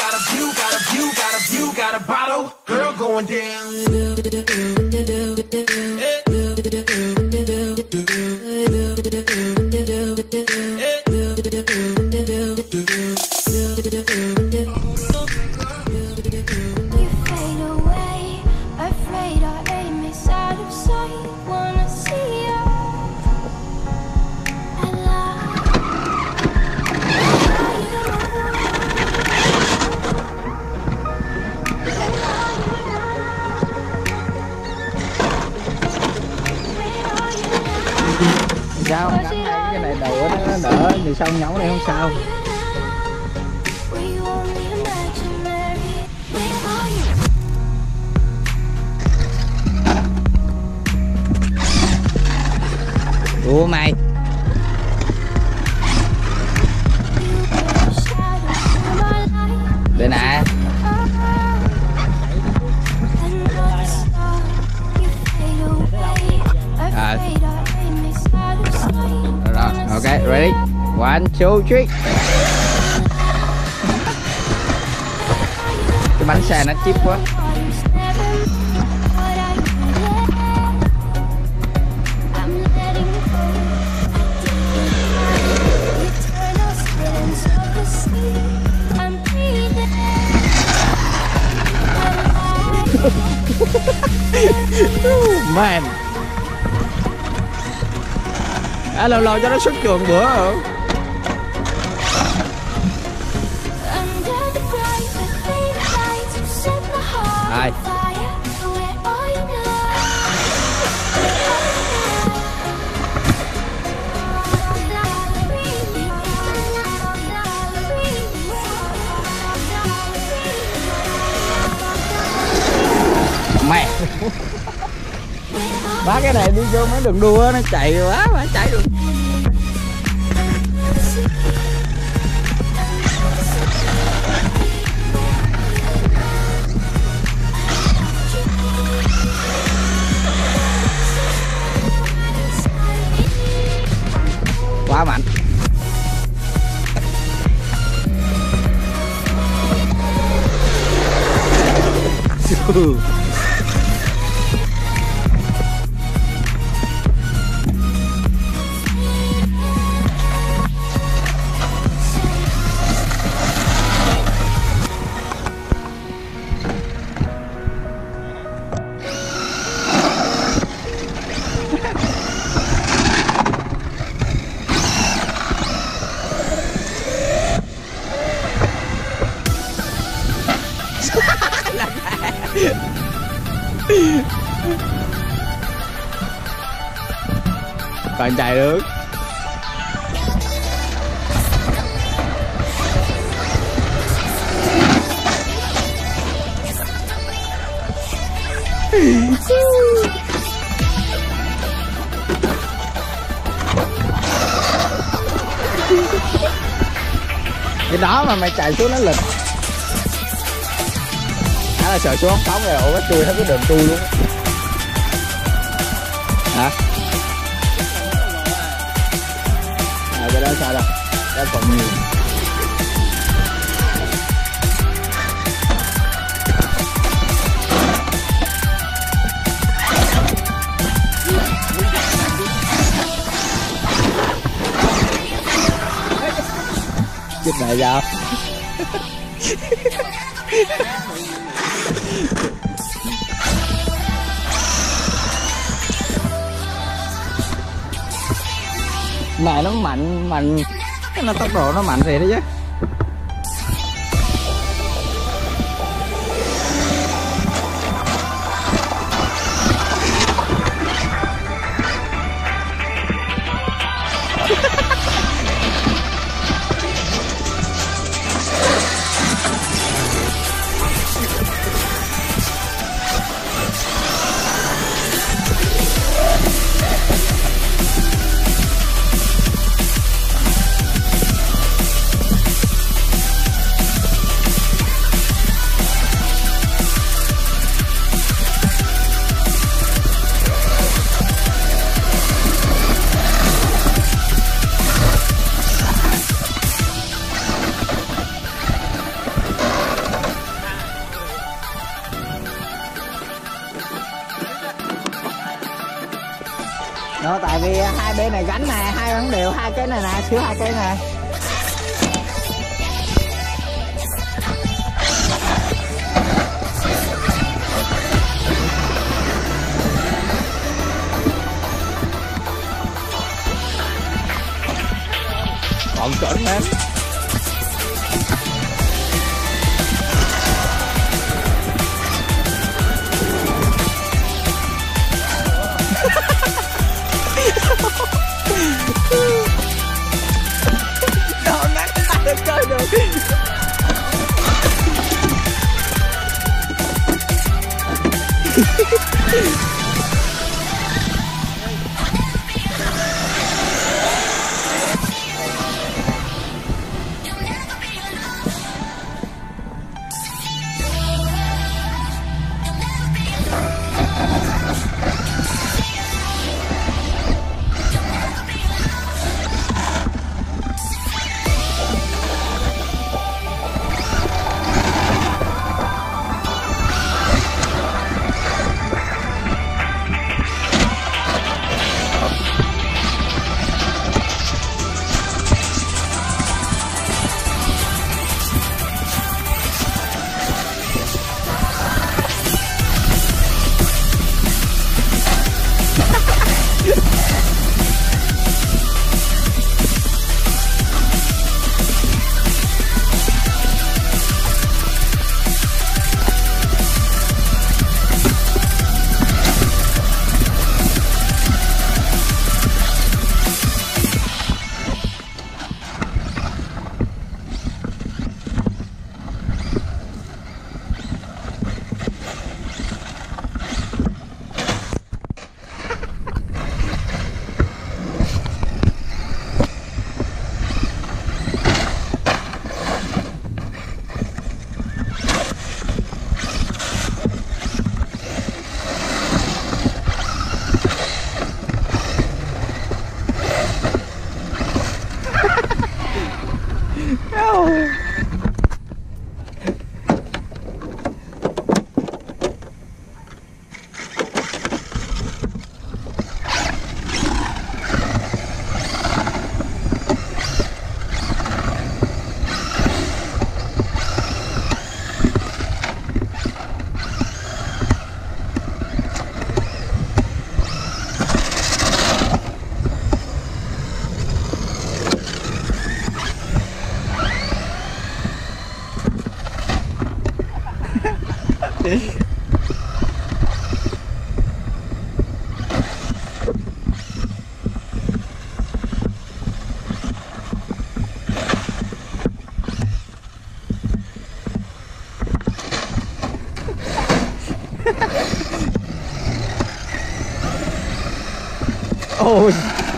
got a bottle, girl going down. Sao không ngắm hai cái này đầu nó đỡ thì sao nhấu này không sao. Ủa mày đây nè. Rồi, ok, ready? 1, 2, 3. Cái bánh xe nó chip quá. Man. Lâu lâu cho nó xuất trường bữa hả? Ai. Mẹ. Bác cái này đi vô mấy đường đua nó chạy quá mà chạy được. Quá mạnh. Còn chạy được. Cái đó mà mày chạy xuống nó lịch. Nó là sợ xuống phóng rồi ổ cái chui hết cái đường chui luôn. Hả? Cái đó sao đâu, đó còn nhiều. Chết mẹ sao? Mẹ nó mạnh nó tốc độ nó mạnh thiệt đó chứ. Đó, tại vì hai bên này gánh nè, hai bánh đều hai cái này nè, thiếu hai cái này. Còn chuẩn em. Đâu nát được chơi được. Ôi.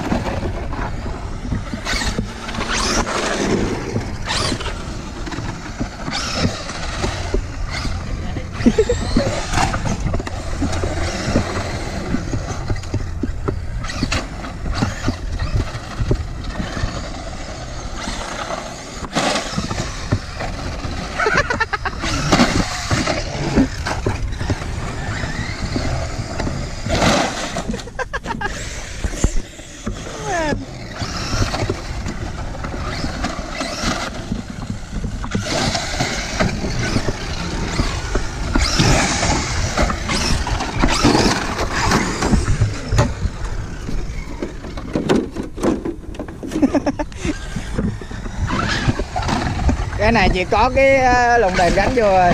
Cái này chỉ có cái lồng đèn gắn vô rồi.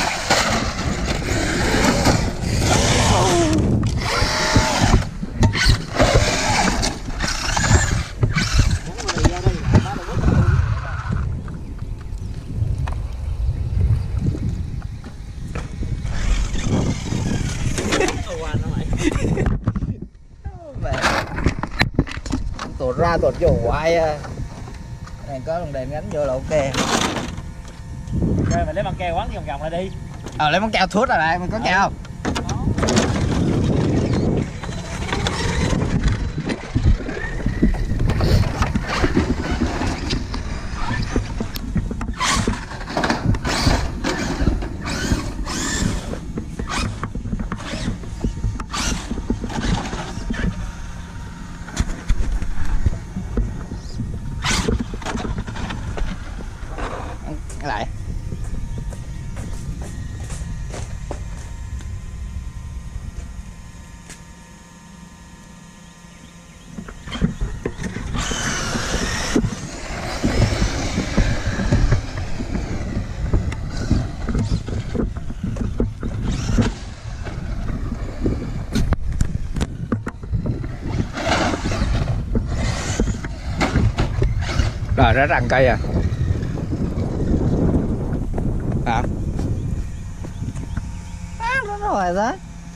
Tuột ra tuột vô hoài à. Này có lồng đèn gắn vô là ok. Rồi mình lấy băng keo quấn vòng vòng lại đi. Lấy băng keo thuốc rồi này, mình có keo không? lại. Rồi ra răng cây à. Hả? Đó rồi đó.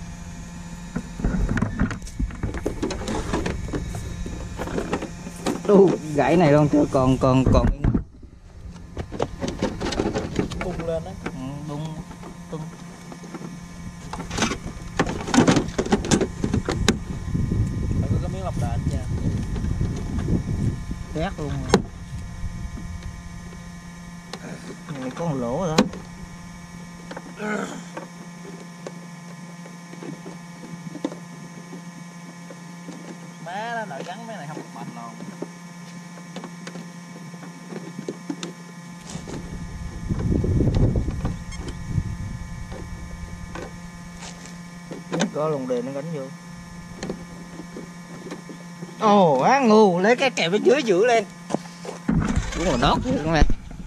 Gãy này luôn chứ còn bung lên đấy. bung tung. Phải có cái miếng lọc đệm nha. Đét luôn. Này có một lỗ rồi đó. Má nó đợi gắn mấy này không một mạch luôn. Có lồng đèn nó gánh vô. Ồ, á ngu, lấy cái kẹp bên dưới giữ lên. Đúng rồi đốt luôn nè.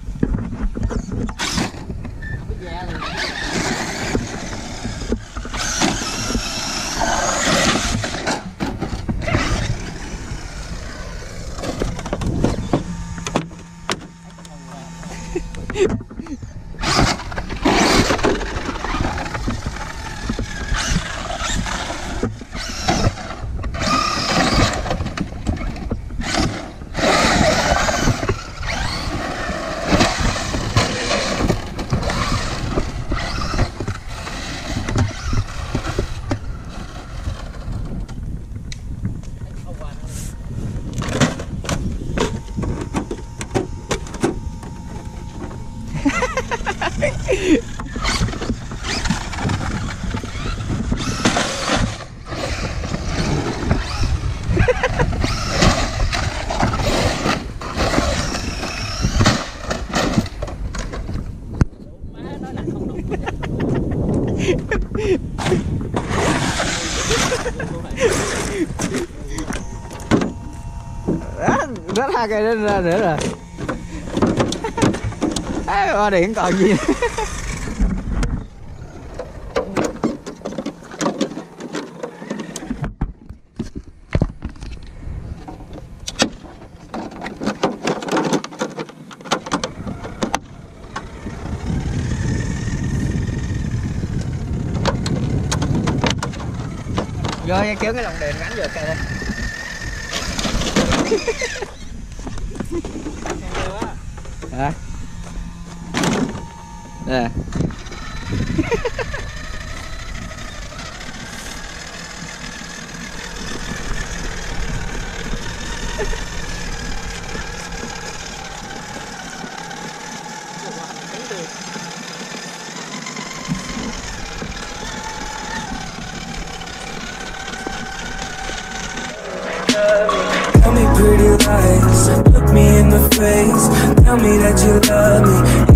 Rớt hai cây lên ra nữa rồi. Á, điện còn gì nữa. Rồi kéo cái lồng đèn gắn vô cây đây. Hả? Nè. Tell me pretty lies, look me in the face. Tell me that you love me.